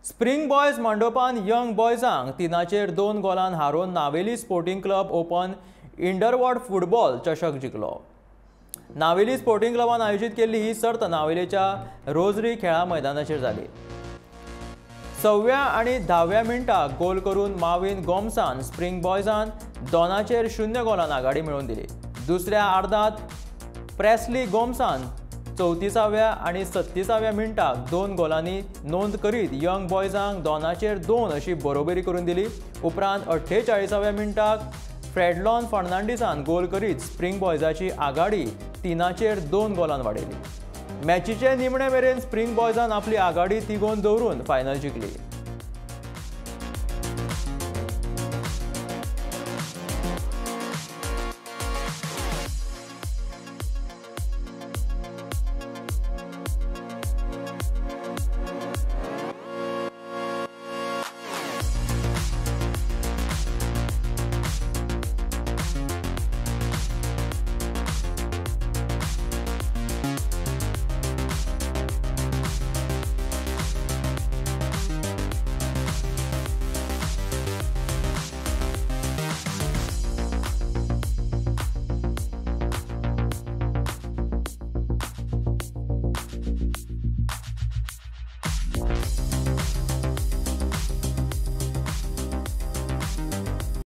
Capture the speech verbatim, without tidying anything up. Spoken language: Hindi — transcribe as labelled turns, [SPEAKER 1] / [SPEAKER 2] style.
[SPEAKER 1] स्प्रिंग बॉयज मंडोपान यंग बॉयजांक तिनाचेर दोन गोलान हारोवन Navelim sporting club open interward football चषक जिखलो. नावेली स्पोर्टिंग क्लबान आयोजीत केल्ली ही सर्त नावेलीच्या रोजरी खेळा मैदानाचेर जाली. सव्या आनी धाव्या मिनटाक गोल करून माविन गोमसान स्प्रिंग बॉयजान दोनाचेर शून्य गोलान आघाडी मेळोवन दिली. दुसऱ्या अर्दात प्रेस्ली गोमसान चौतीसाव्या आणि सत्तीसाव्या मिनटाक दोन गोलांनी नोंद करीत यंग बॉयजांक दोनाचेर दोन अशी बरोबरी करून दिली. उपरांत अठ्ठेचाळीसाव्या मिनटाक फ्रेडलॉन फर्नांडिसान गोल करीत स्प्रिंग बॉयजाची आघाडी तिनाचेर दोन गोलान वाडयली. मॅचीचे निमणे मेरेन स्प्रिंग बॉयजान आपली आघाडी तिगोवन दवरून फायनल जिखली.